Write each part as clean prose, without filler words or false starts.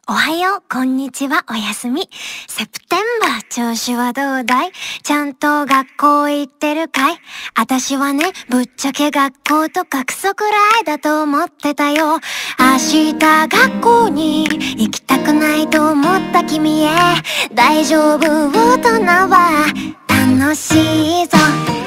おはよう、こんにちは、おやすみ。セプテンバー、調子はどうだい？ちゃんと学校行ってるかい？私はね、ぶっちゃけ学校とかクソくらいだと思ってたよ。明日学校に行きたくないと思った君へ、大丈夫、大人は楽しいぞ。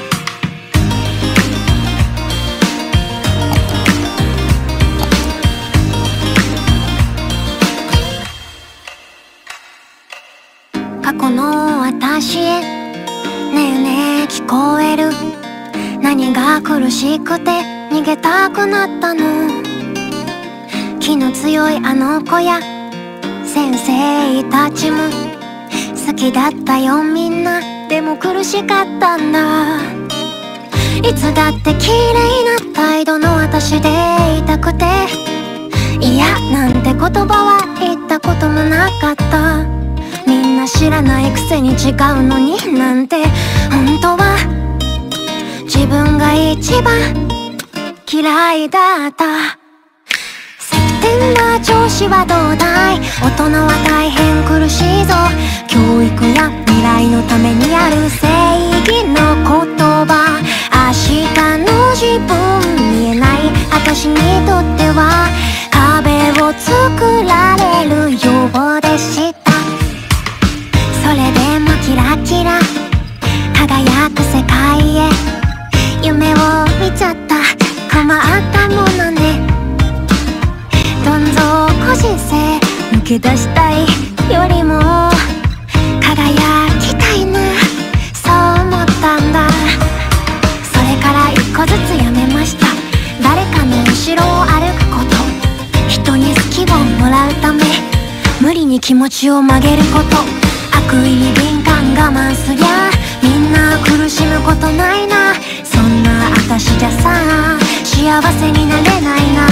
過去の私へ、ねえねえ聞こえる？何が苦しくて逃げたくなったの？気の強いあの子や先生たちも好きだったよみんな。でも苦しかったんだ。いつだって綺麗な態度の私でいたくて、いやなんて言葉は言ったこともなかった。みんな知らないくせに違うのになんて、本当は自分が一番嫌いだった。セプテンバー調子はどうだい？大人は大変苦しいぞ。教育や未来のためにある正義の言葉。明日の自分見えない私にとっては壁を作られるようでした。それでもキラキラ輝く世界へ夢を見ちゃった。困ったものね。どん底人生抜け出したいよりも輝きたいな、そう思ったんだ。それから一個ずつやめました。誰かの後ろを歩くこと、人に好きをもらうため無理に気持ちを曲げること、悪意に敏感我慢すりゃみんな苦しむことないな。そんな私じゃさ幸せになれないな。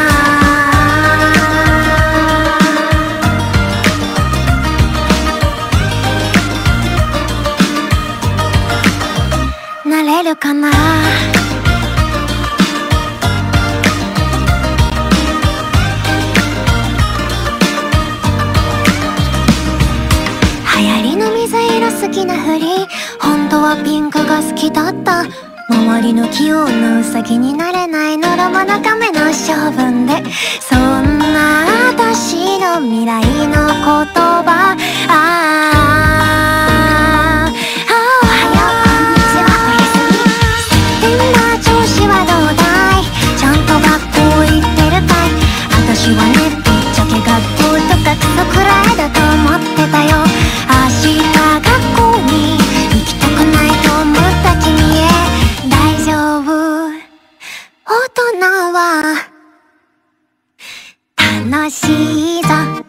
なれるかな。流行りの水色好きなふり、本当はピンクが好きだった。周りの器用なウサギになれないのろまな亀の性分で、そんな私の未来の言葉。おはよう、こんにちは、おやすみ。セプテンバー調子はどうだい？ちゃんと学校行ってるかい？私はね、ぶっちゃけ学校とかクソくらいだと思ってたよ。明日学校に行きたくないと思った君へ、大丈夫、大人は楽しいぞ。